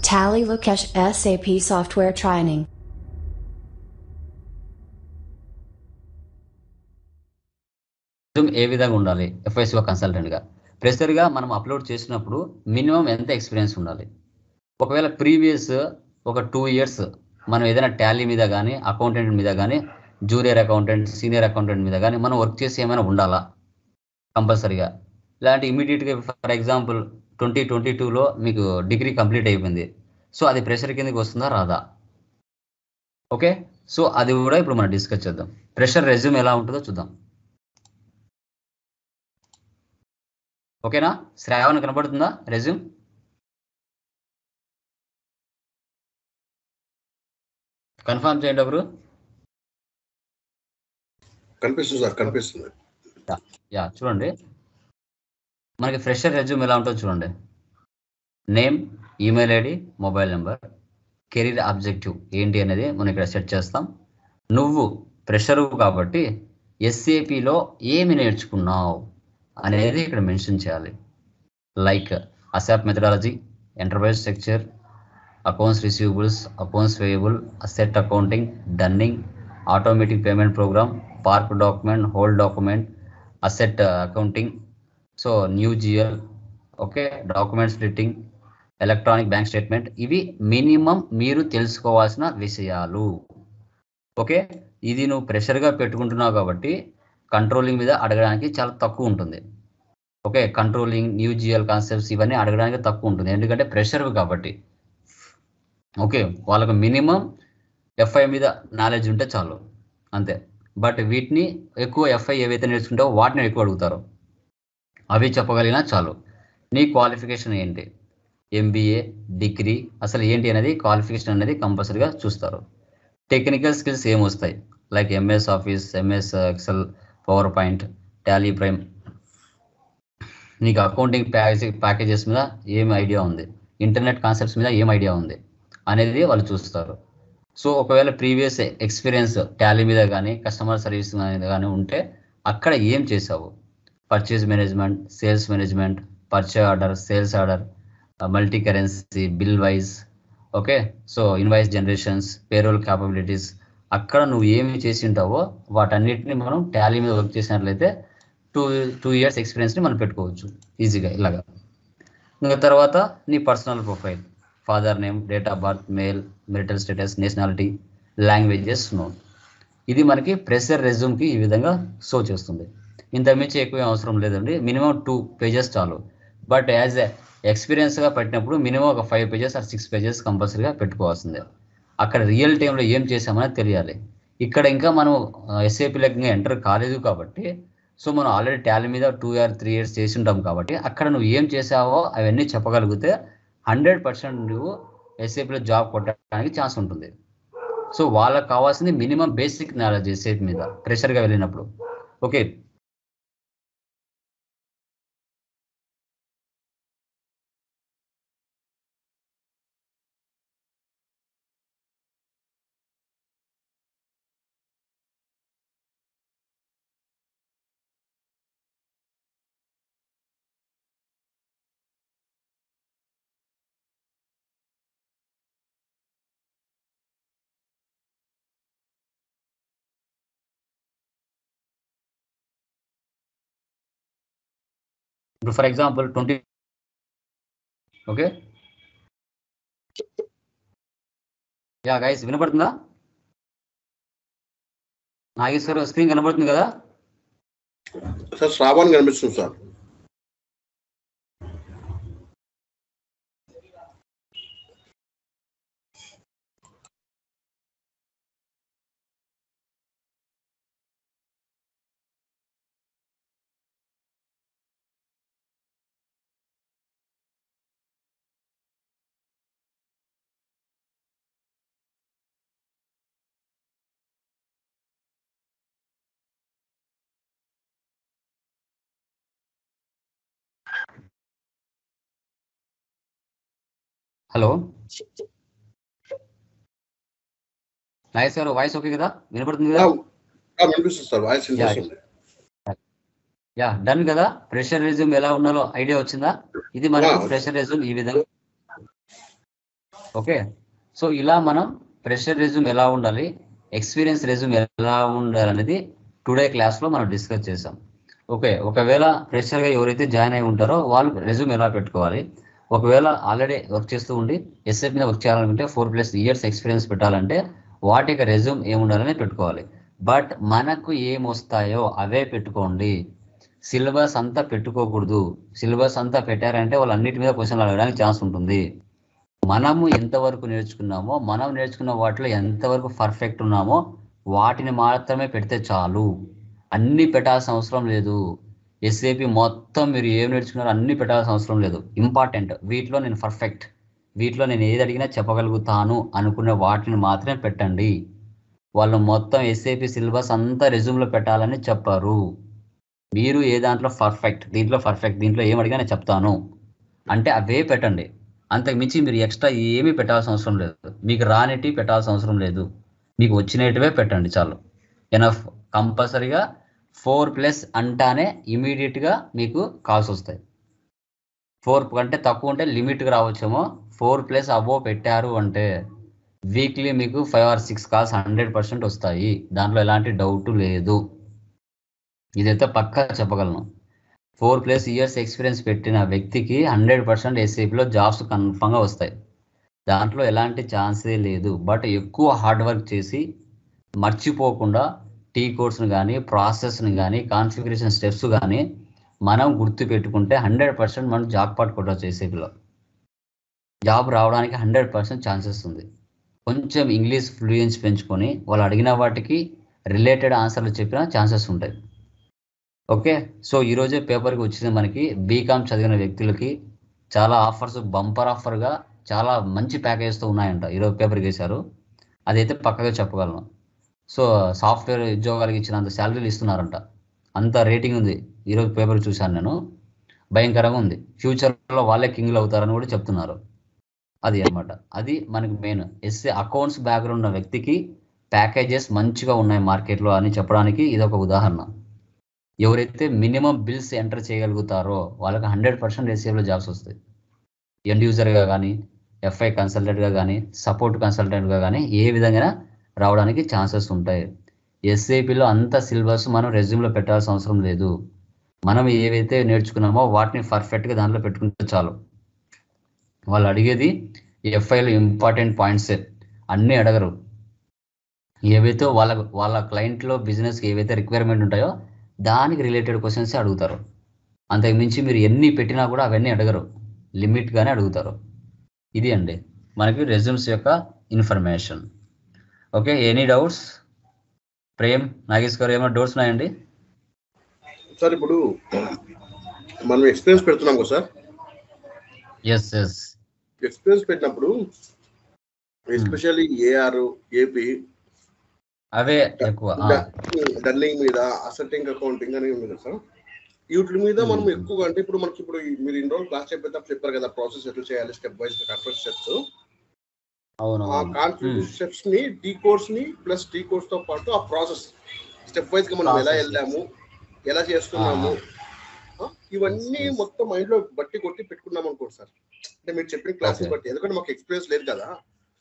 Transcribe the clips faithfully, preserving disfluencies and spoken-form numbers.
Tally Lukesh S A P Software Training. ఏ విధంగా ఉండాలి FICO కన్సల్టెంట్గా ప్రెషర్గా మనం అప్లోడ్ చేసినప్పుడు మినిమం ఎంత ఎక్స్పీరియన్స్ ఉండాలి. ఒకవేళ ప్రీవియస్ ఒక టూ ఇయర్స్ మనం ఏదైనా టాలీ మీద కానీ అకౌంటెంట్ మీద కానీ జూనియర్ అకౌంటెంట్ సీనియర్ అకౌంటెంట్ మీద కానీ మనం వర్క్ చేసి ఏమైనా ఉండాలా కంపల్సరీగా. ఇలాంటి ఇమీడియట్గా ఫర్ ఎగ్జాంపుల్ ట్వంటీ ట్వంటీ టూలో మీకు డిగ్రీ కంప్లీట్ అయిపోయింది, సో అది ప్రెషర్ కిందకి వస్తుందా రాదా? ఓకే, సో అది కూడా ఇప్పుడు మనం డిస్కస్ చేద్దాం. ప్రెషర్ రెజ్యూమ్ ఎలా ఉంటుందో చూద్దాం. ఓకేనా, శ్రావణ్ కనపడుతుందా రెజ్యూమ్? కన్ఫర్మ్ చేయండి ఒకరు. కనిపిస్తుంది సార్, కనిపిస్తుంది. యా చూడండి, మనకి ఫ్రెషర్ రెజ్యూమ్ ఎలా ఉంటుందో చూడండి. Name, email ID, mobile number, career objective ఏంటి అనేది మనం ఇక్కడ సెట్ చేస్తాం. నువ్వు ప్రెషరు కాబట్టి ఎస్ఏపిలో ఏమి నేర్చుకున్నావు అనేది ఇక్కడ మెన్షన్ చేయాలి. Like ASAP methodology, enterprise structure, accounts receivables, accounts payable, asset accounting, dunning, automatic payment program, park document, hold document, asset accounting, so new GL, okay, document splitting, electronic bank statement. ఇవి minimum మీరు తెలుసుకోవాల్సిన విషయాలు. Okay, ఇది నువ్వు ప్రెషర్గా పెట్టుకుంటున్నావు కాబట్టి controlling మీద అడగడానికి చాలా తక్కువ ఉంటుంది. Okay, controlling, new GL concepts ఇవన్నీ అడగడానికి తక్కువ ఉంటుంది, ఎందుకంటే ప్రెషర్ కాబట్టి. ఓకే, వాళ్ళకు మినిమం ఎఫ్ఐ మీద నాలెడ్జ్ ఉంటే చాలు, అంతే. బట్ వీటిని ఎక్కువ ఎఫ్ఐ ఏవైతే నేర్చుకుంటావో వాటిని ఎక్కువ అడుగుతారు, అవి చెప్పగలిగినా చాలు. నీ క్వాలిఫికేషన్ ఏంటి, ఎంబీఏ, డిగ్రీ, అసలు ఏంటి అనేది క్వాలిఫికేషన్ అనేది కంపల్సరీగా చూస్తారు. టెక్నికల్ స్కిల్స్ ఏమొస్తాయి, like MS Office, MS Excel, PowerPoint, Tally Prime, నీకు అకౌంటింగ్ ప్యాకేజ్ ప్యాకేజెస్ మీద ఏం ఐడియా ఉంది, ఇంటర్నెట్ కాన్సెప్ట్స్ మీద ఏం ఐడియా ఉంది అనేది వాళ్ళు చూస్తారు. సో ఒకవేళ ప్రీవియస్ ఎక్స్పీరియన్స్ టాలీ మీద కానీ కస్టమర్ సర్వీస్ మీద కానీ ఉంటే అక్కడ ఏం చేసావు, purchase management, sales management, purchase order, sales order, multi currency, bill wise, okay, so invoice generations, payroll capabilities, అక్కడ నువ్వు ఏమి చేసి ఉంటావో వాటన్నిటిని మనం టాలీ మీద వర్క్ చేసినట్లయితే టూ టూ ఇయర్స్ ఎక్స్పీరియన్స్ని మనం పెట్టుకోవచ్చు ఈజీగా ఇలాగా. ఇంకా తర్వాత నీ personal profile, father name, date of birth, mail, marital status, nationality, languages known. ఇది మనకి ప్రెషర్ రెజ్యూమ్కి ఈ విధంగా షో చేస్తుంది. ఇంతకుమించి ఎక్కువ అవసరం లేదండి, మినిమం టూ పేజెస్ చాలు. బట్ యాజ్ ఎ ఎక్స్పీరియన్స్గా పెట్టినప్పుడు మినిమం ఒక five pages or six pages కంపల్సరీగా పెట్టుకోవాల్సిందే. అక్కడ రియల్ టైంలో ఏం చేసామని తెలియాలి. ఇక్కడ ఇంకా మనం ఎస్ఏపీలోకి ఎంటర్ కాలేదు కాబట్టి, సో మనం ఆల్రెడీ టాలీ మీద టూ ఇయర్ త్రీ ఇయర్స్ చేసి ఉంటాం కాబట్టి అక్కడ నువ్వు ఏం చేసావో అవన్నీ చెప్పగలిగితే హండ్రెడ్ పర్సెంట్ నువ్వు ఎస్ఏపీలో జాబ్ కొట్టడానికి ఛాన్స్ ఉంటుంది. సో వాళ్ళకి కావాల్సింది మినిమం బేసిక్ నాలెడ్జ్ ఎస్ఏపీ మీద ప్రెషర్గా వెళ్ళినప్పుడు. ఓకే, ఇప్పుడు for example twenty, okay, yeah guys వినపడుతుందా? నాగేశ్వర స్క్రీన్ కనబడుతుంది కదా సార్? శ్రావణ్ కనిపిస్తుంది సార్. హలో నాగేష్ గారు, వాయిస్ ఓకే కదా, వినపడుతుంది కదా? వినిపిస్తుంది సార్, వాయిస్ వినిపిస్తుంది. యా డన్ కదా. ప్రెషర్ రెజ్యూమ్ ఎలా ఉన్నాలో ఐడియా వచ్చిందా? ఇది మనకు ప్రెషర్ రెజ్యూమ్ ఈ విధంగా ఓకే, సో ఇలా మనం ఫ్రెషర్ రెజ్యూమ్ ఎలా ఉండాలి, ఎక్స్పీరియన్స్ రెజ్యూమ్ ఎలా ఉండాలి అనేది టుడే క్లాస్లో మనం డిస్కస్ చేసాం. ఓకే, ఒకవేళ ఫ్రెషర్గా ఎవరైతే జాయిన్ అయి ఉంటారో వాళ్ళు రెజ్యూమ్ ఎలా పెట్టుకోవాలి, ఒకవేళ ఆల్రెడీ వర్క్ చేస్తూ ఉండి ఎస్ఏపీ మీద వర్క్ చేయాలనుకుంటే ఫోర్ ప్లస్ ఇయర్స్ ఎక్స్పీరియన్స్ పెట్టాలంటే వాటి యొక్క రెజ్యూమ్ ఏముండాలని పెట్టుకోవాలి. బట్ మనకు ఏం వస్తాయో అవే పెట్టుకోండి, సిలబస్ అంతా పెట్టుకోకూడదు. సిలబస్ అంతా పెట్టారంటే వాళ్ళు అన్నిటి మీద క్వశ్చన్లు అడగడానికి ఛాన్స్ ఉంటుంది. మనము ఎంతవరకు నేర్చుకున్నామో, మనం నేర్చుకున్న వాటిలో ఎంతవరకు పర్ఫెక్ట్ ఉన్నామో వాటిని మాత్రమే పెడితే చాలు. అన్నీ పెట్టాల్సిన అవసరం లేదు. ఎస్ఏపి మొత్తం మీరు ఏం నేర్చుకున్నారో అన్నీ పెట్టాల్సిన అవసరం లేదు. ఇంపార్టెంట్, వీటిలో నేను పర్ఫెక్ట్, వీటిలో నేను ఏది అడిగినా చెప్పగలుగుతాను అనుకునే వాటిని మాత్రమే పెట్టండి. వాళ్ళు మొత్తం ఎస్ఏపి సిలబస్ అంతా రెజ్యూమ్లో పెట్టాలని చెప్పారు. మీరు ఏ దాంట్లో పర్ఫెక్ట్, దీంట్లో పర్ఫెక్ట్, దీంట్లో ఏం అడిగినా నేను చెప్తాను అంటే అవే పెట్టండి. అంతకు మించి మీరు ఎక్స్ట్రా ఏమీ పెట్టాల్సిన అవసరం లేదు. మీకు రానిటి పెట్టాల్సిన అవసరం లేదు, మీకు వచ్చినటివే పెట్టండి చాలు. ఎనఫ్. కంపల్సరీగా ఫోర్ ప్లస్ అంటానే ఇమీడియట్గా మీకు కాల్స్ వస్తాయి. ఫోర్ కంటే తక్కువ ఉంటే లిమిట్గా రావచ్చేమో, ఫోర్ ప్లస్ అబో పెట్టారు అంటే వీక్లీ మీకు five or six calls hundred percent వస్తాయి. దాంట్లో ఎలాంటి డౌట్ లేదు, ఇదైతే పక్కా చెప్పగలను. ఫోర్ ప్లస్ ఇయర్స్ ఎక్స్పీరియన్స్ పెట్టిన వ్యక్తికి హండ్రెడ్ పర్సెంట్ ఎస్ఏపీలో జాబ్స్ కన్ఫామ్గా వస్తాయి, దాంట్లో ఎలాంటి ఛాన్సే లేదు. బట్ ఎక్కువ హార్డ్ వర్క్ చేసి మర్చిపోకుండా టీ కోడ్స్ని కానీ, ప్రాసెస్ని కానీ, కాన్ఫిగరేషన్ స్టెప్స్ కానీ మనం గుర్తు పెట్టుకుంటే హండ్రెడ్ పర్సెంట్ మనం జాబ్ పాట్ కొట్టవచ్చు. ఎస్ఏపీలో జాబ్ రావడానికి హండ్రెడ్ పర్సెంట్ ఛాన్సెస్ ఉంది. కొంచెం ఇంగ్లీష్ ఫ్లూయెన్స్ పెంచుకొని వాళ్ళు అడిగిన వాటికి రిలేటెడ్ ఆన్సర్లు చెప్పిన ఛాన్సెస్ ఉంటాయి. ఓకే, సో ఈరోజే పేపర్కి వచ్చింది మనకి బీకామ్ చదివిన వ్యక్తులకి చాలా ఆఫర్స్, బంపర్ ఆఫర్గా చాలా మంచి ప్యాకేజ్తో ఉన్నాయంట. ఈరోజు పేపర్కి వేశారు, అదైతే పక్కగా చెప్పగలను. సో సాఫ్ట్వేర్ ఉద్యోగాలకు ఇచ్చినంత శాలరీలు ఇస్తున్నారంట, అంత రేటింగ్ ఉంది. ఈరోజు పేపర్ చూశాను నేను, భయంకరంగా ఉంది. ఫ్యూచర్లో వాళ్ళే కింగ్లు అవుతారని కూడా చెప్తున్నారు. అది అన్నమాట, అది మనకి మెయిన్. ఎస్ఏ అకౌంట్స్ బ్యాక్గ్రౌండ్ ఉన్న వ్యక్తికి ప్యాకేజెస్ మంచిగా ఉన్నాయి మార్కెట్లో అని చెప్పడానికి ఇది ఒక ఉదాహరణ. ఎవరైతే మినిమం బిల్స్ ఎంటర్ చేయగలుగుతారో వాళ్ళకి హండ్రెడ్ పర్సెంట్ ఎస్ఏలో జాబ్స్ వస్తాయి. ఎండ్ యూజర్గా కానీ, ఎఫ్ఐ కన్సల్టెంట్గా కానీ, సపోర్ట్ కన్సల్టెంట్గా కానీ ఏ విధంగా రావడానికి ఛాన్సెస్ ఉంటాయి. ఎస్ఏపిలో అంత సిలబస్ మనం రెజ్యూమ్లో పెట్టాల్సిన అవసరం లేదు. మనం ఏవైతే నేర్చుకున్నామో వాటిని పర్ఫెక్ట్గా దాంట్లో పెట్టుకుంటే చాలు. వాళ్ళు అడిగేది ఎఫ్ఐలో ఇంపార్టెంట్ పాయింట్సే, అన్నీ అడగరు. ఏవైతే వాళ్ళ వాళ్ళ క్లయింట్లో బిజినెస్కి ఏవైతే రిక్వైర్మెంట్ ఉంటాయో దానికి రిలేటెడ్ క్వశ్చన్స్ అడుగుతారు. అంతకు మించి మీరు ఎన్ని పెట్టినా కూడా అవన్నీ అడగరు, లిమిట్గానే అడుగుతారు. ఇది అండి మనకి రెజ్యూమ్స్ యొక్క information. Okay, any doubts? Prem, Nagesh గారు ఏమైనా డౌట్స్ ఉన్నాయండి? సార్ ఇప్పుడు మనం ఎక్స్పీరియన్స్ పెడుతున్నాం కదా సార్, ఎస్ ఎస్ ఎక్స్పీరియన్స్ పెట్టినప్పుడు ఎస్పెషల్లీ ఏఆర్, ఏపీ అవే ఎక్కువ, డన్నింగ్ మీద, అసెటింగ్ అకౌంటింగ్ అని ఉంది కదా సార్, వీటి మీద మనం ఎక్కువగా అంటే ఇప్పుడు మనకి ఇప్పుడు మీరు ఇన్ని రోజులు క్లాస్ చెప్పేటప్పుడు చెప్పారు కదా ప్రాసెస్ ఎట్లా చేయాలి, స్టెప్ వైజ్ కాన్ఫిగరేషన్ స్టెప్స్. ఆ కాన్ఫిగరేషన్ స్టెప్స్ ని టీ కోర్స్ ని ప్లస్ టీ కోర్స్ తో పాటు ఆ ప్రాసెస్ స్టెప్ వైజ్ గా మనం ఎలా వెళ్ళాము, ఎలా చేస్తున్నాము, ఇవన్నీ మొత్తం మైండ్ లో బట్టి కొట్టి పెట్టుకున్నాం అనుకోండి సార్. అంటే మీరు చెప్పిన క్లాసెస్ బట్టి, ఎందుకంటే మాకు ఎక్స్పీరియన్స్ లేదు కదా,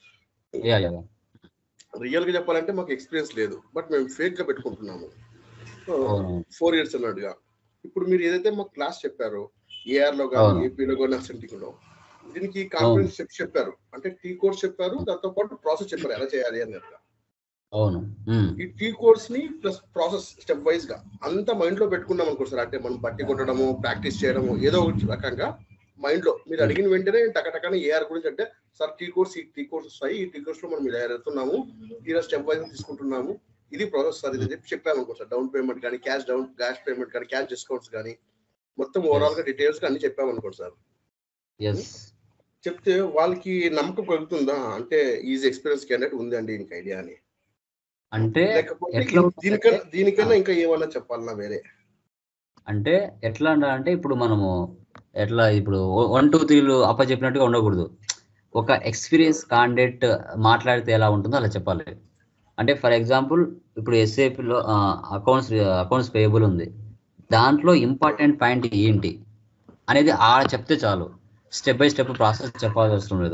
రియల్ గా చెప్పాలంటే మాకు ఎక్స్పీరియన్స్ లేదు, బట్ మేము ఫేక్ గా పెట్టుకుంటున్నాము ఫోర్ ఇయర్స్ అన్నట్టుగా. ఇప్పుడు మీరు ఏదైతే మాకు క్లాస్ చెప్పారో ఏఆర్ లో కానీ, ఏపీలో కానీ, అసెంటింగ్ లో, దీనికి కాన్ఫిడెన్స్ స్టెప్స్ చెప్పారు, అంటే టీ కోర్స్ చెప్పారు, దాంతో పాటు ప్రాసెస్ చెప్పారు ఎలా చేయాలి అన్నట్టుగా. అవును, ఈ టీ కోర్స్ ని ప్లస్ ప్రాసెస్ స్టెప్ వైజ్ గా అంతా మైండ్ లో పెట్టుకున్నాం అనుకో సార్. అంటే మనం బట్టి కొట్టడము, ప్రాక్టీస్ చేయడము, ఏదో ఒక రకంగా మైండ్ లో మీరు అడిగిన వెంటనే టకటకని ఏఆర్ గురించి అంటే సార్ టీ కోర్స్ ఈ టీ కోర్స్ వస్తాయి, ఈ టీ కోర్స్ లో మనం ఇలా వెళ్తున్నాము, ఇలా స్టెప్ వైజ్ తీసుకుంటున్నాము, ఇది ప్రాసెస్ సార్, ఇది చెప్పి చెప్పాము అనుకో సార్. డౌన్ పేమెంట్ కానీ, క్యాష్ డౌన్ క్యాష్ పేమెంట్ కానీ, క్యాష్ డిస్కౌంట్స్ కానీ, మొత్తం ఓవరాల్ గా డీటెయిల్స్ గా అన్ని చెప్పాము అనుకోండి సార్. చెప్తే వాళ్ళకి నమ్మకం కలుగుతుందా, అంటే ఈజీ ఎక్స్పీరియన్స్ క్యాండిడేట్ ఉందండి దీనికి ఐడియా అని, అంటే దీనికన్నా దీనికన్నా ఇంకా ఏమన్నా చెప్పాలన్నా వేరే? అంటే ఎట్లా అంటే ఇప్పుడు మనము ఎట్లా ఇప్పుడు వన్ టూ త్రీలు అప్ప చెప్పినట్టుగా ఉండకూడదు. ఒక ఎక్స్పీరియన్స్ క్యాండిడేట్ మాట్లాడితే ఎలా ఉంటుందో అలా చెప్పాలి. అంటే ఫర్ ఎగ్జాంపుల్ ఇప్పుడు ఎస్ఏపిలో అకౌంట్స్ అకౌంట్స్ పేయబుల్ ఉంది, దాంట్లో ఇంపార్టెంట్ పాయింట్ ఏంటి అనేది ఆ చెప్తే చాలు. స్టెప్ బై స్టెప్ ప్రాసెస్ చెప్పాల్సిన అవసరం లేదు.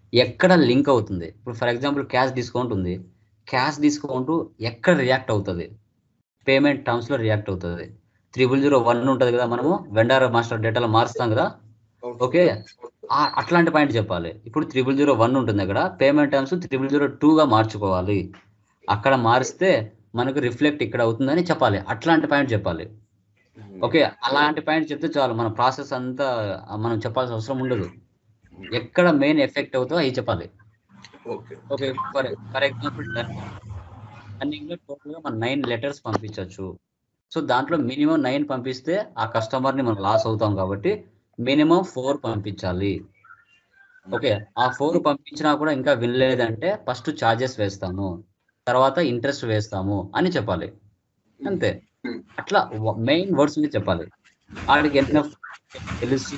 ఎక్కడ లింక్ అవుతుంది. ఇప్పుడు ఫర్ ఎగ్జాంపుల్ క్యాష్ డిస్కౌంట్ ఉంది, క్యాష్ డిస్కౌంట్ ఎక్కడ రియాక్ట్ అవుతుంది, పేమెంట్ టర్మ్స్లో రియాక్ట్ అవుతుంది. త్రిబుల్ జీరో వన్ ఉంటుంది కదా, మనము వెండర్ మాస్టర్ డేటాలో మారుస్తాం కదా, ఓకే, అట్లాంటి పాయింట్ చెప్పాలి. ఇప్పుడు త్రిబుల్ జీరో వన్ ఉంటుంది అక్కడ, పేమెంట్ టర్మ్స్ త్రిబుల్ జీరో టూగా మార్చుకోవాలి, అక్కడ మారిస్తే మనకు రిఫ్లెక్ట్ ఇక్కడ అవుతుందని చెప్పాలి. అట్లాంటి పాయింట్ చెప్పాలి. ఓకే, అలాంటి పాయింట్ చెప్తే చాలు, మన ప్రాసెస్ అంతా మనం చెప్పాల్సిన అవసరం ఉండదు. ఎక్కడ మెయిన్ ఎఫెక్ట్ అవుతుందో అవి చెప్పాలి. Okay, for for example running లో టోటల్ గా మనం నైన్ లెటర్స్ పంపించవచ్చు. సో దాంట్లో మినిమం నైన్ పంపిస్తే ఆ కస్టమర్ ని మనం లాస్ అవుతాం కాబట్టి మినిమం ఫోర్ పంపించాలి. ఓకే, ఆ ఫోర్ పంపించినా కూడా ఇంకా వినలేదంటే ఫస్ట్ ఛార్జెస్ వేస్తాము, తర్వాత ఇంట్రెస్ట్ వేస్తాము అని చెప్పాలి. అంతే, అట్లా మెయిన్ వర్డ్స్ మీద చెప్పాలి. వాడికి ఎన్నో తెలిసి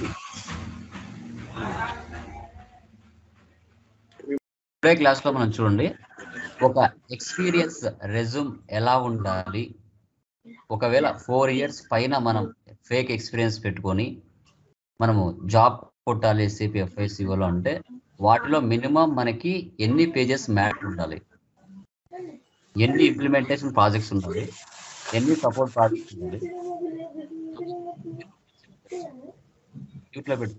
ఇప్పుడే క్లాస్ లో మనం చూడండి, ఒక ఎక్స్పీరియన్స్ రెజ్యూమ్ ఎలా ఉండాలి. ఒకవేళ ఫోర్ ఇయర్స్ పైన మనం ఫేక్ ఎక్స్పీరియన్స్ పెట్టుకొని మనము జాబ్ కొట్టాలి సిపిఎఫ్ఐసిఓలో అంటే వాటిలో మినిమం మనకి ఎన్ని పేజెస్ మ్యాట్ ఉండాలి, ఎన్ని ఇంప్లిమెంటేషన్ ప్రాజెక్ట్స్ ఉండాలి, ఎన్ని సపోర్ట్ ప్రాజెక్ట్స్ ఉండాలి. ఇట్లా పెట్టు,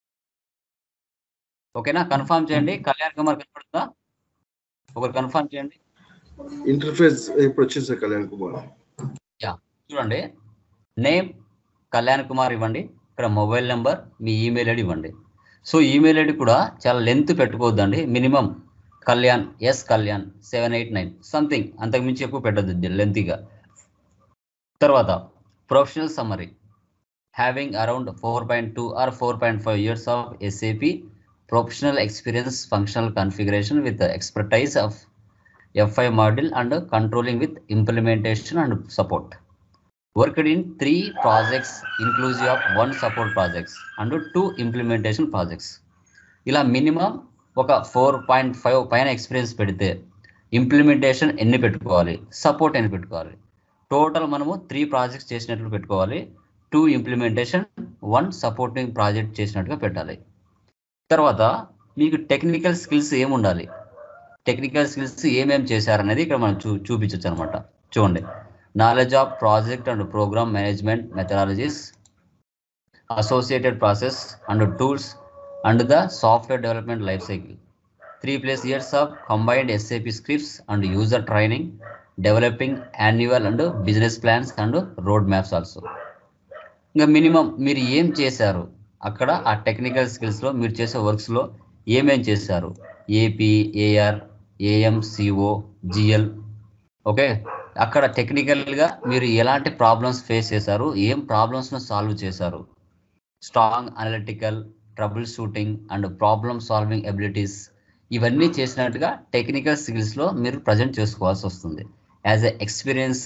ఓకేనా? కన్ఫర్మ్ చేయండి. కళ్యాణ్ కుమార్ కనపడుతుందా? ఒకరు కన్ఫర్మ్ చేయండి. ఇంటర్ఫేస్ ఇప్పుడు వచ్చేసా కళ్యాణ్ కుమార్. యా, చూడండి, నేమ్ కళ్యాణ్ కుమార్ ఇవ్వండి, ఇక్కడ మొబైల్ నెంబర్, మీ ఈమెయిల్ ఐడి ఇవ్వండి. సో ఈమెయిల్ ఐడి కూడా చాలా లెంత్ పెట్టుకోవద్దండి, minimum Kalyan S Kalyan seven eight nine something, అంతకుమించి ఎక్కువ పెట్టద్దు లెంతీగా. తర్వాత professional summary, having around four point two or four point five years of SAP professional experience, functional configuration with the expertise of F I module and controlling with implementation and support. Worked in three projects inclusive of one support projects and two implementation projects. ఇలా minimum ఒక four point five పైన experience పెడితే implementation ఎన్ని పెట్టుకోవాలి, support ఎన్ని పెట్టుకోవాలి. Total మనము three projects చేసినట్లు పెట్టుకోవాలి, two implementation, one supporting project చేసినట్టుగా పెట్టాలి. తర్వాత మీకు టెక్నికల్ స్కిల్స్ ఏముండాలి, టెక్నికల్ స్కిల్స్ ఏమేమి చేశారనేది ఇక్కడ మనం చూ చూపించవచ్చు అనమాట. చూడండి, knowledge of project and program management methodologies, associated process and tools and the software development life cycle, three plus years of combined SAP scripts and user training, developing annual and business plans and road maps also. ఇంకా minimum మీరు ఏం చేశారు అక్కడ, ఆ technical స్కిల్స్లో మీరు చేసే వర్క్స్లో ఏమేం చేశారు, AP, AR, AM, CO, GL. Okay, అక్కడ టెక్నికల్గా మీరు ఎలాంటి ప్రాబ్లమ్స్ ఫేస్ చేశారు, ఏం ప్రాబ్లమ్స్ను సాల్వ్ చేశారు, strong analytical, troubleshooting and problem solving abilities, ఇవన్నీ చేసినట్టుగా టెక్నికల్ స్కిల్స్లో మీరు ప్రజెంట్ చేసుకోవాల్సి వస్తుంది యాజ్ ఎ ఎక్స్పీరియన్స్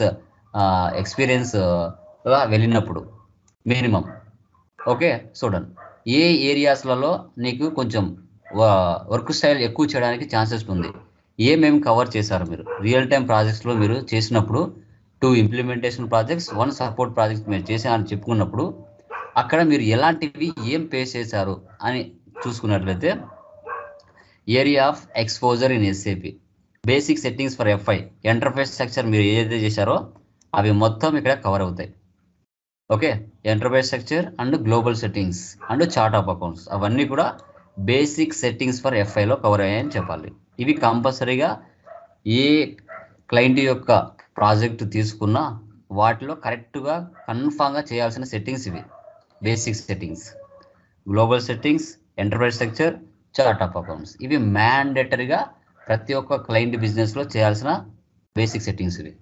ఎక్స్పీరియన్స్గా వెళ్ళినప్పుడు మినిమం. ఓకే, చూడండి, ఏ ఏరియాస్లలో నీకు కొంచెం వర్క్ స్టైల్ ఎక్కువ చేయడానికి ఛాన్సెస్ ఉంది, ఏమేమి కవర్ చేశారు మీరు రియల్ టైం ప్రాజెక్ట్స్లో మీరు చేసినప్పుడు, two implementation projects, one support projects మీరు చేశారని చెప్పుకున్నప్పుడు అక్కడ మీరు ఎలాంటివి ఏం ఫేస్ చేశారు అని చూసుకున్నట్లయితే, area of exposure in SAP, basic settings for FI, enterprise structure మీరు ఏదైతే చేశారో అవి మొత్తం ఇక్కడ కవర్ అవుతాయి. Okay, enterprise structure and global settings and chart of accounts, అవన్నీ కూడా బేసిక్ సెట్టింగ్స్ ఫర్ ఎఫ్ఐలో కవర్ అయ్యాయని చెప్పాలి. ఇవి కంపల్సరీగా ఏ క్లయింట్ యొక్క ప్రాజెక్ట్ తీసుకున్నా వాటిలో కరెక్ట్గా కన్ఫామ్గా చేయాల్సిన సెట్టింగ్స్ ఇవి, basic settings, global settings, enterprise structure, chart of accounts, ఇవి మ్యాండేటరీగా ప్రతి ఒక్క క్లయింట్ బిజినెస్లో చేయాల్సిన బేసిక్ సెట్టింగ్స్ ఇవి.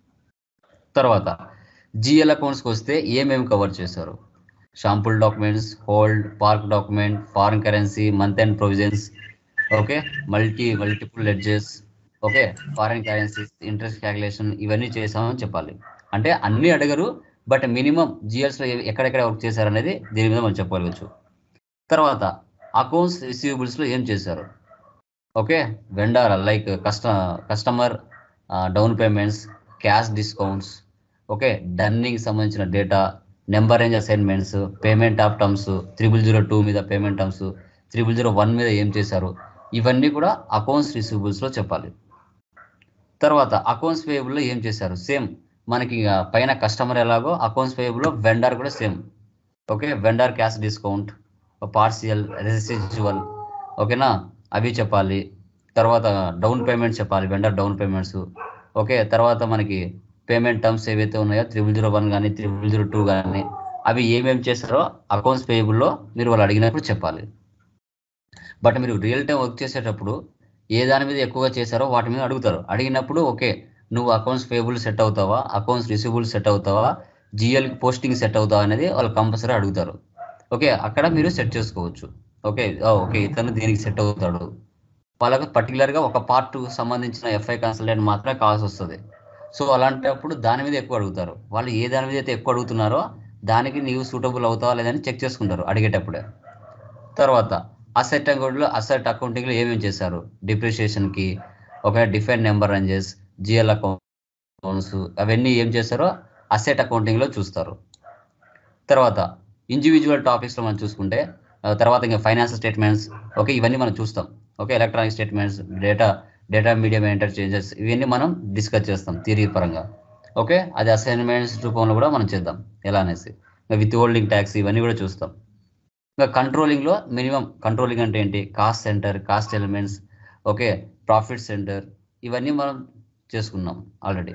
తర్వాత జిఎల్ అకౌంట్స్కి వస్తే ఏమేమి కవర్ చేశారు, sample documents, hold, park document, foreign currency, month end provisions, okay, multi multiple ledgers, okay, foreign currencies, interest calculation, ఇవన్నీ చేసామని చెప్పాలి. అంటే అన్నీ అడగరు, బట్ మినిమం జిఎల్స్లో ఎక్కడెక్కడ వర్క్ చేశారనేది దీని మీద మనం చెప్పగలవచ్చు. తర్వాత అకౌంట్స్ రిసీవబుల్స్లో ఏం చేశారు, ఓకే, వెండర్ లైక్ కస్ట customer down payments, cash discounts, okay, dunning సంబంధించిన data, number range assignments, payment of terms, triple zero two మీద payment terms, triple zero one మీద ఏం చేశారు, ఇవన్నీ కూడా అకౌంట్స్ రిసీవబుల్స్లో చెప్పాలి. తర్వాత అకౌంట్స్ పేయబుల్లో ఏం చేశారు, సేమ్ మనకి ఇక పైన కస్టమర్ ఎలాగో అకౌంట్స్ పేయబుల్లో వెండర్ కూడా same. Okay, vendor cash discount, partial, residual, ఓకేనా, అవి చెప్పాలి. తర్వాత డౌన్ పేమెంట్స్ చెప్పాలి, వెండర్ డౌన్ పేమెంట్స్. ఓకే, తర్వాత మనకి పేమెంట్ టర్మ్స్ ఏవైతే ఉన్నాయో త్రిబుల్ జీరో వన్ కానీ త్రిబుల్ జీరో టూ కానీ అవి ఏమేమి చేస్తారో అకౌంట్స్ పేయబుల్లో మీరు వాళ్ళు అడిగినప్పుడు చెప్పాలి. బట్ మీరు రియల్ టైం వర్క్ చేసేటప్పుడు ఏ దాని మీద ఎక్కువగా చేశారో వాటి మీద అడుగుతారు. అడిగినప్పుడు ఓకే నువ్వు అకౌంట్స్ పేయబుల్ సెట్ అవుతావా, అకౌంట్స్ రిసీవబుల్ సెట్ అవుతావా, జిఎల్కి పోస్టింగ్ సెట్ అవుతావా అనేది వాళ్ళు కంపల్సరీ అడుగుతారు. ఓకే, అక్కడ మీరు సెట్ చేసుకోవచ్చు. ఓకే ఓకే ఇతను దీనికి సెట్ అవుతాడు, వాళ్ళకి పర్టికులర్గా ఒక పార్ట్ సంబంధించిన ఎఫ్ఐ కన్సల్టెంట్ మాత్రమే కావాల్సి వస్తుంది. సో అలాంటప్పుడు దాని మీద ఎక్కువ అడుగుతారు. వాళ్ళు ఏ దాని మీద అయితే ఎక్కువ అడుగుతున్నారో దానికి నీవు సూటబుల్ అవుతావా లేదని చెక్ చేసుకుంటారు అడిగేటప్పుడే. తర్వాత అసెట్ అకౌంట్లో అసెట్ అకౌంటింగ్లో ఏమేమి చేశారు, డిప్రిషియేషన్కి ఒక define number ranges, GL accounts అవన్నీ ఏం చేస్తారో అసెట్ అకౌంటింగ్లో చూస్తారు. తర్వాత ఇండివిజువల్ టాపిక్స్లో మనం చూసుకుంటే తర్వాత ఇంకా ఫైనాన్షియల్ స్టేట్మెంట్స్, ఓకే ఇవన్నీ మనం చూస్తాం. Okay, electronic statements, data data medium interchanges ఇవన్నీ మనం డిస్కస్ చేస్తాం థియరీ పరంగా. ఓకే, అది అసైన్మెంట్స్ రూపంలో కూడా మనం చేద్దాం ఎలా అనేసి. ఇంకా విత్ హోల్డింగ్ ట్యాక్స్ ఇవన్నీ కూడా చూస్తాం. ఇంకా కంట్రోలింగ్లో మినిమం కంట్రోలింగ్ అంటే ఏంటి, cost center, cost elements, okay profit center ఇవన్నీ మనం చేసుకున్నాం ఆల్రెడీ.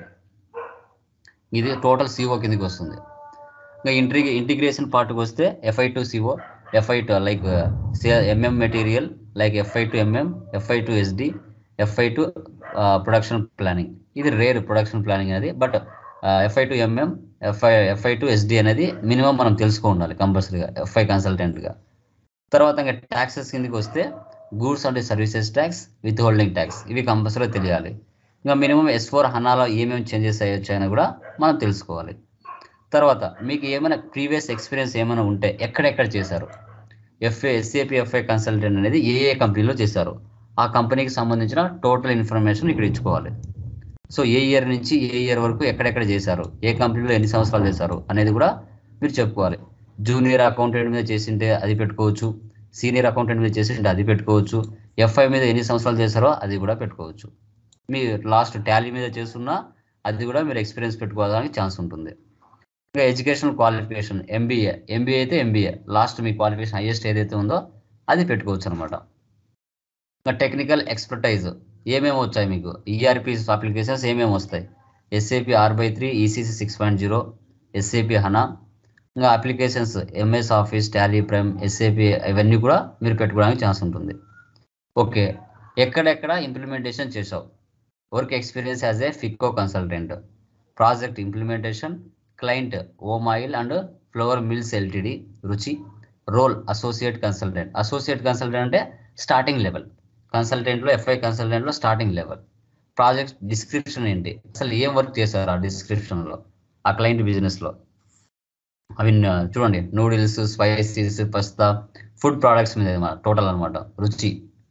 ఇది టోటల్ సిఓ కిందకి వస్తుంది. ఇంకా ఇంట్రీ ఇంటిగ్రేషన్ పార్ట్కి వస్తే FI to CO, FI to like MM material, like FI to MM, FI to SD, FI to production planning. ఇది రేర్ ప్రొడక్షన్ ప్లానింగ్ అనేది, but FI to MM, FI FI to SD అనేది minimum మనం తెలుసుకో ఉండాలి కంపల్సరీగా f i కన్సల్టెంట్గా. తర్వాత ఇంకా taxes కిందకి వస్తే goods and services tax, withholding tax ఇవి కంపల్సరీగా తెలియాలి. ఇంకా మినిమం ఎస్ ఫోర్ హనాలో ఏమేమి చేంజెస్ అయ్యొచ్చాయని కూడా మనం తెలుసుకోవాలి. తర్వాత మీకు ఏమైనా ప్రీవియస్ ఎక్స్పీరియన్స్ ఏమైనా ఉంటే ఎక్కడెక్కడ చేశారు, ఎఫ్ఏ ఎస్ఏపి ఎఫ్ఐ కన్సల్టెంట్ అనేది ఏ ఏ కంపెనీలో చేశారు, ఆ కంపెనీకి సంబంధించిన టోటల్ ఇన్ఫర్మేషన్ ఇక్కడ ఇచ్చుకోవాలి. సో ఏ ఇయర్ నుంచి ఏ ఇయర్ వరకు ఎక్కడెక్కడ చేశారు, ఏ కంపెనీలో ఎన్ని సంవత్సరాలు చేశారు అనేది కూడా మీరు చెప్పుకోవాలి. జూనియర్ అకౌంటెంట్ మీద చేసింటే అది పెట్టుకోవచ్చు, సీనియర్ అకౌంటెంట్ మీద చేసింటే అది పెట్టుకోవచ్చు, ఎఫ్ఐ మీద ఎన్ని సంవత్సరాలు చేశారో అది కూడా పెట్టుకోవచ్చు. మీ లాస్ట్ టాలీ మీద చేస్తున్నా అది కూడా మీరు ఎక్స్పీరియన్స్ పెట్టుకోవడానికి ఛాన్స్ ఉంటుంది. ఇంకా ఎడ్యుకేషనల్ క్వాలిఫికేషన్ ఎంబీఏ, ఎంబీఏ అయితే ఎంబీఏ లాస్ట్ మీ క్వాలిఫికేషన్ హైయెస్ట్ ఏదైతే ఉందో అది పెట్టుకోవచ్చు అనమాట. ఇంకా టెక్నికల్ ఎక్స్పర్టైజ్ ఏమేమి వచ్చాయి మీకు, ఈఆర్పి అప్లికేషన్స్ ఏమేమి వస్తాయి, SAP R by three, ECC six point zero, SAP HANA, ఇంకా applications MS Office, Tally Prime, SAP ఇవన్నీ కూడా మీరు పెట్టుకోవడానికి ఛాన్స్ ఉంటుంది. ఓకే, ఎక్కడెక్కడ ఇంప్లిమెంటేషన్ చేసావు, work experience as a FICO consultant, project implementation, client Om oil and flour mills LTD Ruchi, role associate consultant. Associate consultant అంటే starting level కన్సల్టెంట్లో, ఎఫ్ఐ కన్సల్టెంట్లో స్టార్టింగ్ లెవెల్. ప్రాజెక్ట్ డిస్క్రిప్షన్ ఏంటి, అసలు ఏం వర్క్ చేశారు ఆ డిస్క్రిప్షన్లో ఆ క్లయింట్ బిజినెస్లో. అవి చూడండి, noodles, spices, pasta, food products మీద టోటల్ అనమాట. రుచి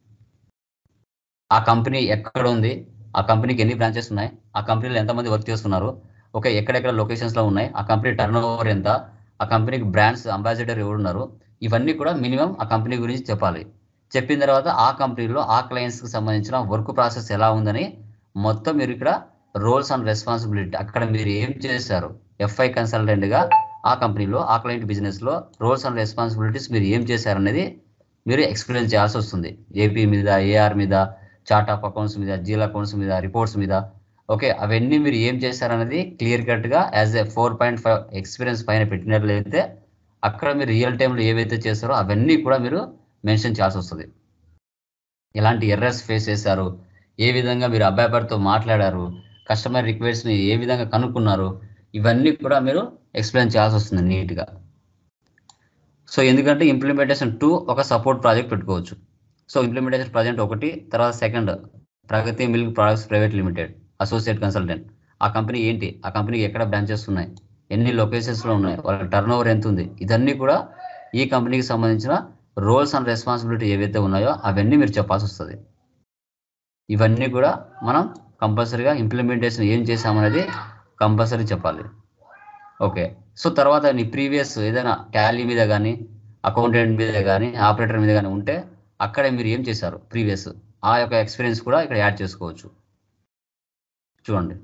ఆ కంపెనీ ఎక్కడ ఉంది, ఆ కంపెనీకి ఎన్ని బ్రాంచెస్ ఉన్నాయి, ఆ కంపెనీలో ఎంతమంది వర్క్ చేస్తున్నారు, ఓకే ఎక్కడెక్కడ లొకేషన్స్లో ఉన్నాయి, ఆ కంపెనీ టర్న్ ఓవర్ ఎంత, ఆ కంపెనీకి బ్రాండ్స్ అంబాసిడర్ ఎవరున్నారు, ఇవన్నీ కూడా మినిమం ఆ కంపెనీ గురించి చెప్పాలి. చెప్పిన తర్వాత ఆ కంపెనీలో ఆ క్లయింట్స్కి సంబంధించిన వర్క్ ప్రాసెస్ ఎలా ఉందని మొత్తం మీరు ఇక్కడ రోల్స్ అండ్ రెస్పాన్సిబిలిటీ అక్కడ మీరు ఏం చేశారు ఎఫ్ఐ కన్సల్టెంట్గా ఆ కంపెనీలో ఆ క్లయింట్ బిజినెస్లో రోల్స్ అండ్ రెస్పాన్సిబిలిటీస్ మీరు ఏం చేశారనేది మీరు ఎక్స్ప్లెయిన్ చేయాల్సి వస్తుంది. ఏపీ మీద, ఏఆర్ మీద, చార్ట్ ఆఫ్ అకౌంట్స్ మీద, జీఎల్ అకౌంట్స్ మీద, రిపోర్ట్స్ మీద, ఓకే అవన్నీ మీరు ఏం చేశారనేది క్లియర్ కట్గా as a four point five experience పైన పెట్టినట్లయితే అక్కడ మీరు రియల్ టైంలో ఏవైతే చేస్తారో అవన్నీ కూడా మీరు మెన్షన్ చేయాల్సి వస్తుంది. ఎలాంటి ఎర్రర్స్ ఫేస్ చేశారు, ఏ విధంగా మీరు అబ్బాయితో మాట్లాడారు, కస్టమర్ రిక్వెస్ట్ని ఏ విధంగా కనుక్కున్నారు, ఇవన్నీ కూడా మీరు ఎక్స్ప్లెయిన్ చేయాల్సి వస్తుంది నీట్గా. సో ఎందుకంటే ఇంప్లిమెంటేషన్ టూ ఒక సపోర్ట్ ప్రాజెక్ట్ పెట్టుకోవచ్చు. సో ఇంప్లిమెంటేషన్ ప్రాజెక్ట్ ఒకటి, తర్వాత second Pragati milk products private limited associate consultant. ఆ కంపెనీ ఏంటి, ఆ కంపెనీకి ఎక్కడ బ్రాంచెస్ ఉన్నాయి, ఎన్ని లొకేషన్స్లో ఉన్నాయి, వాళ్ళ టర్న్ ఓవర్ ఎంత ఉంది, ఇదన్నీ కూడా ఈ కంపెనీకి సంబంధించిన రోల్స్ అండ్ రెస్పాన్సిబిలిటీ ఏవైతే ఉన్నాయో అవన్నీ మీరు చెప్పాల్సి వస్తుంది. ఇవన్నీ కూడా మనం కంపల్సరీగా ఇంప్లిమెంటేషన్ ఏం చేసామనేది కంపల్సరీ చెప్పాలి. ఓకే, సో తర్వాత నీ ప్రీవియస్ ఏదైనా టాలీ మీద కానీ, అకౌంటెంట్ మీద కానీ, ఆపరేటర్ మీద కానీ ఉంటే అక్కడ మీరు ఏం చేశారు ప్రీవియస్, ఆ యొక్క ఎక్స్పీరియన్స్ కూడా ఇక్కడ యాడ్ చేసుకోవచ్చు. చూడండి,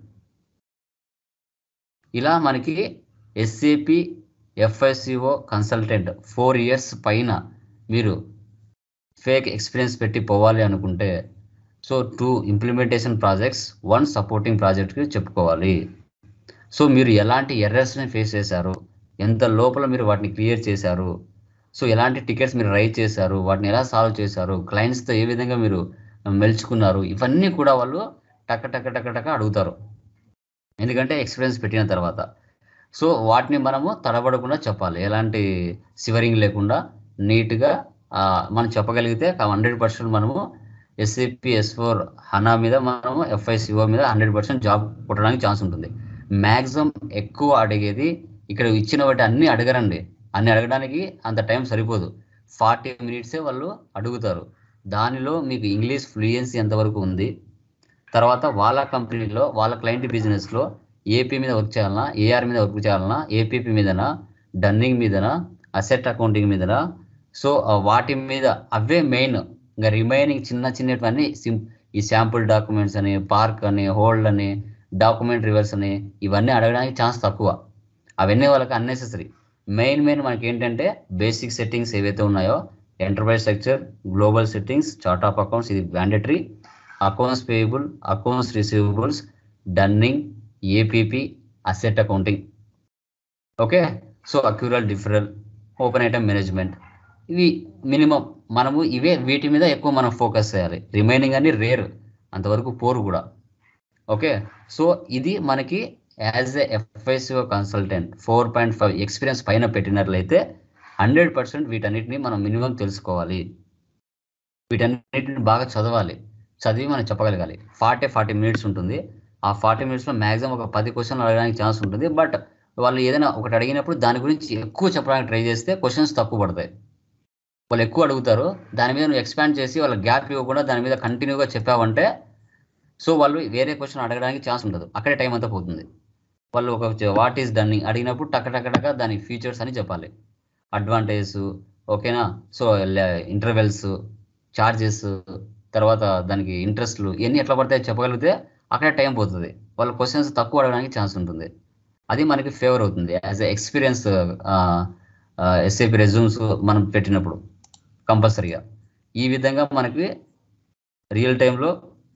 ఇలా మనకి SAP FICO consultant four years పైన మీరు ఫేక్ ఎక్స్పీరియన్స్ పెట్టి పోవాలి అనుకుంటే, so two implementation projects, one supporting ప్రాజెక్ట్కి చెప్పుకోవాలి. సో మీరు ఎలాంటి ఎర్రర్స్ని ఫేస్ చేశారు, ఎంత లోపల మీరు వాటిని క్లియర్ చేశారు, సో ఎలాంటి టికెట్స్ మీరు రైజ్ చేశారు, వాటిని ఎలా సాల్వ్ చేశారు, క్లయింట్స్తో ఏ విధంగా మీరు మెలుచుకున్నారు, ఇవన్నీ కూడా వాళ్ళు టక్క టక్క టక్క టక్క అడుగుతారు, ఎందుకంటే ఎక్స్పీరియన్స్ పెట్టిన తర్వాత. సో వాటిని మనము తడబడకుండా చెప్పాలి, ఎలాంటి సివరింగ్ లేకుండా నీట్గా మనం చెప్పగలిగితే హండ్రెడ్ పర్సెంట్ మనము ఎస్ఏపి ఎస్ ఫోర్ హనా మీద మనము ఎఫ్ఐసిఓ మీద హండ్రెడ్ పర్సెంట్ జాబ్ కొట్టడానికి ఛాన్స్ ఉంటుంది. మ్యాక్సిమం ఎక్కువ అడిగేది ఇక్కడ ఇచ్చిన వాటి అన్నీ అడగరండి, అన్ని అడగడానికి అంత టైం సరిపోదు. ఫార్టీ మినిట్సే వాళ్ళు అడుగుతారు. దానిలో మీకు ఇంగ్లీష్ ఫ్లూయెన్సీ ఎంతవరకు ఉంది, తర్వాత వాళ్ళ కంపెనీలో వాళ్ళ క్లయింట్ బిజినెస్లో ఏపీ మీద వర్క్ చేయాలన్నా, ఏఆర్ మీద వర్క్ చేయాలన్నా, ఏపీపీ మీదనా, డన్నింగ్ మీదనా, అసెట్ అకౌంటింగ్ మీదనా, సో వాటి మీద అవే మెయిన్. ఇంకా రిమైనింగ్ చిన్న చిన్నవన్నీ సిం ఈ శాంపుల్ డాక్యుమెంట్స్ అని, పార్క్ అని, హోల్డ్ అని, డాక్యుమెంట్ రివర్స్ అని, ఇవన్నీ అడగడానికి ఛాన్స్ తక్కువ. అవన్నీ వాళ్ళకి అన్నెసెసరీ. మెయిన్ మెయిన్ మనకి ఏంటంటే బేసిక్ సెట్టింగ్స్ ఏవైతే ఉన్నాయో, enterprise structure, global settings, chart of accounts, ఇది mandatory, accounts payable, accounts receivables, dunning, APP, asset accounting. Okay, so accrual deferral, open item management, ఇవి మినిమం మనము ఇవే వీటి మీద ఎక్కువ మనం ఫోకస్ చేయాలి. రిమైనింగ్ అన్ని రేర్, అంతవరకు పోరు కూడా. ఓకే, సో ఇది మనకి as a FICO consultant four point five experience పైన పెట్టినట్లయితే హండ్రెడ్ పర్సెంట్ వీటన్నిటిని మనం మినిమం తెలుసుకోవాలి, వీటన్నిటిని బాగా చదవాలి, చదివి మనం చెప్పగలగాలి. ఫార్టీ ఫార్టీ మినిట్స్ ఉంటుంది. ఆ ఫార్టీ మినిట్స్లో మ్యాక్సిమం ఒక పది క్వశ్చన్లు అడగడానికి ఛాన్స్ ఉంటుంది. బట్ వాళ్ళు ఏదైనా ఒకటి అడిగినప్పుడు దాని గురించి ఎక్కువ చెప్పడానికి ట్రై చేస్తే క్వశ్చన్స్ తక్కువ పడతాయి. వాళ్ళు ఎక్కువ అడుగుతారు, దాని మీద నువ్వు ఎక్స్పాండ్ చేసి వాళ్ళ గ్యాప్ ఇవ్వకుండా దాని మీద కంటిన్యూగా చెప్పావంటే సో వాళ్ళు వేరే క్వశ్చన్ అడగడానికి ఛాన్స్ ఉండదు, అక్కడే టైం అంతా పోతుంది. వాళ్ళు ఒక వాట్ ఈస్ డన్నింగ్ అడిగినప్పుడు టక్క టక్క టక్క దాని ఫీచర్స్ అని చెప్పాలి, అడ్వాంటేజెస్, ఓకేనా, సో ఇంటర్వెల్స్, ఛార్జెస్, తర్వాత దానికి ఇంట్రెస్ట్లు, ఇవన్నీ ఎట్లా పడతాయి చెప్పగలిగితే అక్కడే టైం పోతుంది. వాళ్ళ క్వశ్చన్స్ తక్కువ అడగడానికి ఛాన్స్ ఉంటుంది. అది మనకి ఫేవర్ అవుతుంది as a experience SAP resumes మనం పెట్టినప్పుడు కంపల్సరీగా. ఈ విధంగా మనకి రియల్ టైంలో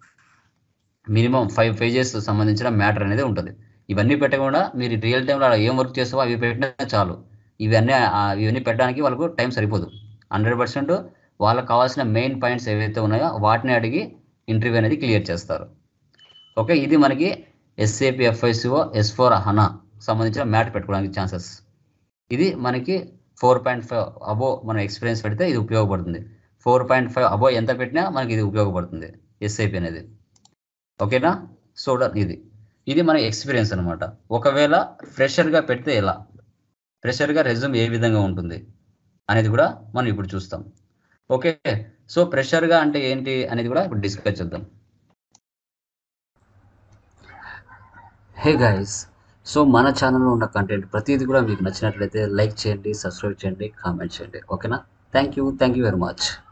మినిమం ఫైవ్ పేజెస్ సంబంధించిన మ్యాటర్ అనేది ఉంటుంది. ఇవన్నీ పెట్టకుండా మీరు రియల్ టైంలో ఏం వర్క్ చేస్తావో అవి పెట్టినా చాలు. ఇవన్నీ ఇవన్నీ పెట్టడానికి వాళ్ళకు టైం సరిపోదు. హండ్రెడ్ పర్సెంట్ వాళ్ళకు కావాల్సిన మెయిన్ పాయింట్స్ ఏవైతే ఉన్నాయో వాటిని అడిగి ఇంటర్వ్యూ అనేది క్లియర్ చేస్తారు. ఓకే, ఇది మనకి SAP FICO S four HANA సంబంధించిన మ్యాటర్ పెట్టుకోవడానికి ఛాన్సెస్. ఇది మనకి ఫోర్ పాయింట్ ఫైవ్ అబో మనం ఎక్స్పీరియన్స్ పెడితే ఇది ఉపయోగపడుతుంది. ఫోర్ పాయింట్ ఫైవ్ అబో ఎంత పెట్టినా మనకి ఇది ఉపయోగపడుతుంది ఎస్ఐపి అనేది. ఓకేనా, సో ఇది ఇది మన ఎక్స్పీరియన్స్ అనమాట. ఒకవేళ ఫ్రెషర్గా పెడితే ఎలా, ఫ్రెషర్గా రెజ్యూమ్ ఏ విధంగా ఉంటుంది అనేది కూడా మనం ఇప్పుడు చూస్తాం. ఓకే, సో ఫ్రెషర్గా అంటే ఏంటి అనేది కూడా ఇప్పుడు డిస్కస్ చేద్దాం. హే గైస్, సో మన ఛానల్లో ఉన్న కంటెంట్ ప్రతిదీ కూడా మీకు నచ్చినట్లయితే లైక్ చేయండి, సబ్స్క్రైబ్ చేయండి, కామెంట్ చేయండి. ఓకేనా, thank you thank you very much.